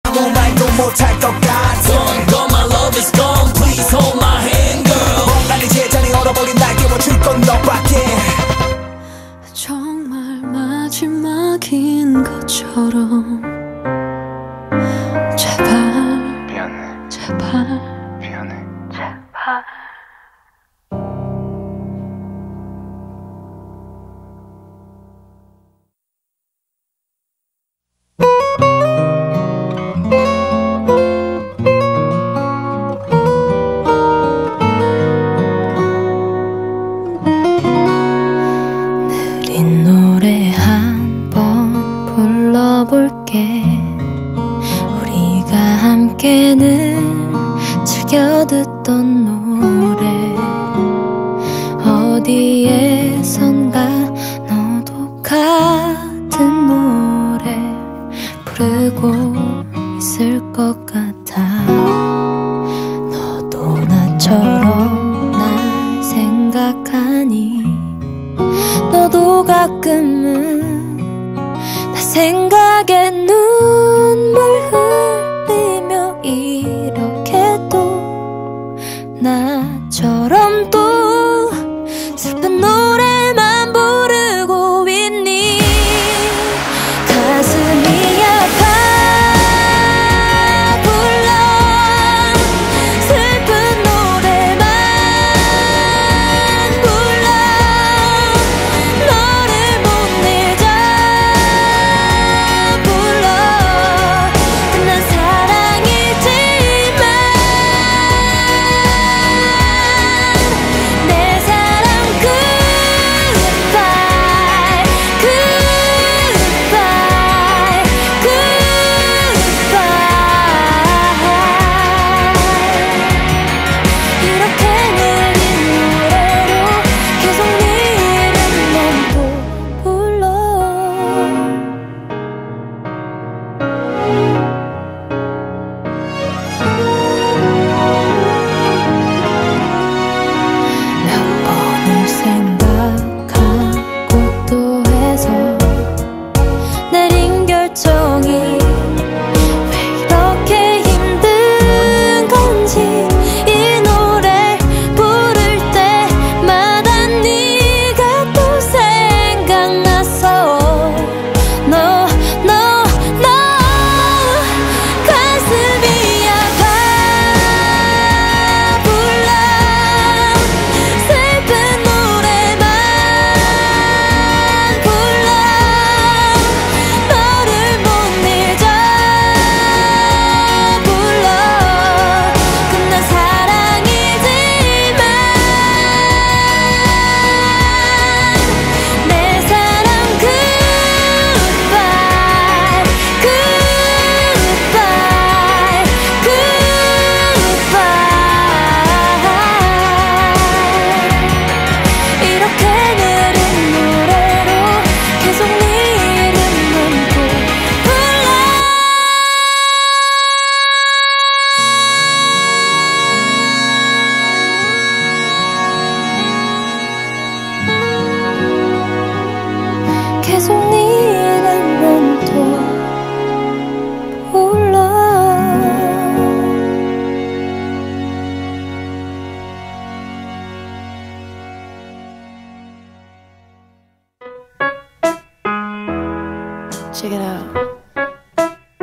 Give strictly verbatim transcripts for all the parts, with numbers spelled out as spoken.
아무 말도 못할 것 같아. Gone, gone, my love is gone. Please hold my hand, girl. 멍하니 제자리 얼어버린 날 깨워줄 건 너밖에. 정말 마지막인 것처럼 제발 미안해. 제발 미안해. 제발. 느린 노래 한번 불러볼게. 우리가 함께 늘 즐겨 듣던 노래. 어디에선가 너도 같은 노래 부르고 있을 것 같아. 너도 나처럼 날 생각하니 너도 가끔은 나 생각에 눈물 흘리며 이렇게 또 나처럼 또 슬픈 노래만 부르고 있니. 가슴이 아파 불러 슬픈 노래만 불러. 너를 못 잊어 불러. 끝난 사랑이지만 내 사랑 goodbye goodbye goodbye. 이렇게 느린 노래로 계속 네 이름만 또 불러. 몇 번을 생각하고 또 해서 내린 결정이 왜 이렇게 힘든 건지. 이 노래 부를 때마다 네가 또 생각나서 No no no. 가슴이 아파 불러 슬픈 노래만 불러. 너를 못 잊어 불러. 끝난 사랑이지만 내 사랑 goodbye goodbye goodbye. 이렇게 느린 노래로 계속 네 이름만 또 불러. 계속 네 이름만 또 불러. Check it out.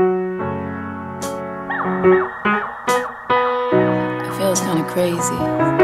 It feels kind of crazy.